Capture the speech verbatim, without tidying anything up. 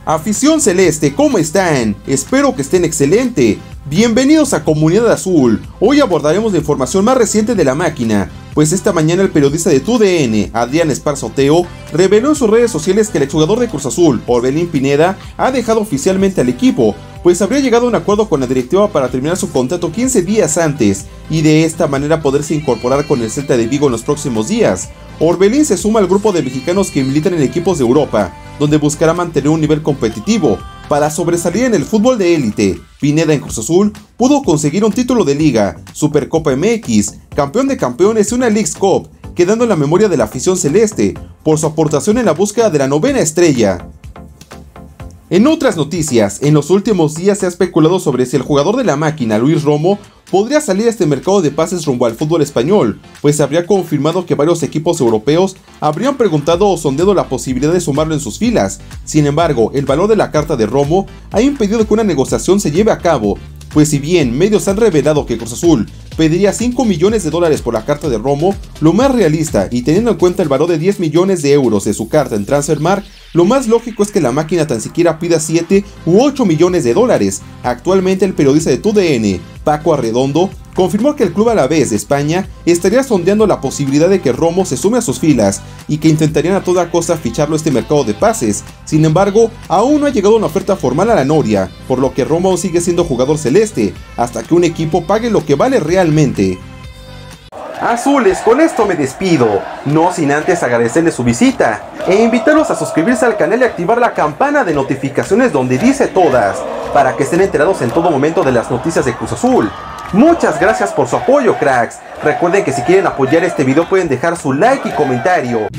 Afición celeste, ¿cómo están? Espero que estén excelente. Bienvenidos a Comunidad Azul. Hoy abordaremos la información más reciente de la máquina, pues esta mañana el periodista de T U D N, Adrián Esparza Oteo, reveló en sus redes sociales que el exjugador de Cruz Azul, Orbelín Pineda, ha dejado oficialmente al equipo, pues habría llegado a un acuerdo con la directiva para terminar su contrato quince días antes, y de esta manera poderse incorporar con el Celta de Vigo en los próximos días. Orbelín se suma al grupo de mexicanos que militan en equipos de Europa, donde buscará mantener un nivel competitivo para sobresalir en el fútbol de élite. Pineda en Cruz Azul pudo conseguir un título de liga, Supercopa M X, campeón de campeones y una Leagues Cup, quedando en la memoria de la afición celeste por su aportación en la búsqueda de la novena estrella. En otras noticias, en los últimos días se ha especulado sobre si el jugador de la máquina, Luis Romo, podría salir a este mercado de pases rumbo al fútbol español, pues se habría confirmado que varios equipos europeos habrían preguntado o sondeado la posibilidad de sumarlo en sus filas. Sin embargo, el valor de la carta de Romo ha impedido que una negociación se lleve a cabo, pues si bien medios han revelado que Cruz Azul pediría cinco millones de dólares por la carta de Romo, lo más realista y teniendo en cuenta el valor de diez millones de euros de su carta en Transfermarkt, lo más lógico es que la máquina tan siquiera pida siete u ocho millones de dólares. Actualmente el periodista de T U D N, Paco Arredondo, confirmó que el club alavés de España estaría sondeando la posibilidad de que Romo se sume a sus filas y que intentarían a toda costa ficharlo a este mercado de pases. Sin embargo, aún no ha llegado una oferta formal a la Noria, por lo que Romo sigue siendo jugador celeste, hasta que un equipo pague lo que vale realmente. Azules, con esto me despido, no sin antes agradecerles su visita e invitarlos a suscribirse al canal y activar la campana de notificaciones donde dice todas, para que estén enterados en todo momento de las noticias de Cruz Azul. Muchas gracias por su apoyo, cracks. Recuerden que si quieren apoyar este video pueden dejar su like y comentario.